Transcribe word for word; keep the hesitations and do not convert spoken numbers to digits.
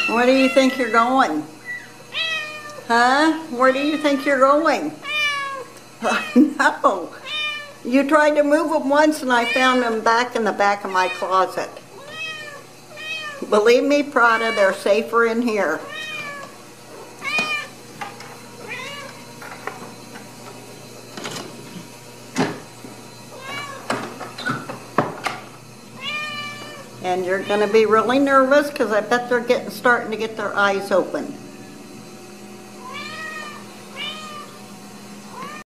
Where do you think you're going? Huh? Where do you think you're going? No. You tried to move them once and I found them back in the back of my closet. Believe me, Prada, they're safer in here. And you're going to be really nervous because I bet they're getting starting to get their eyes open.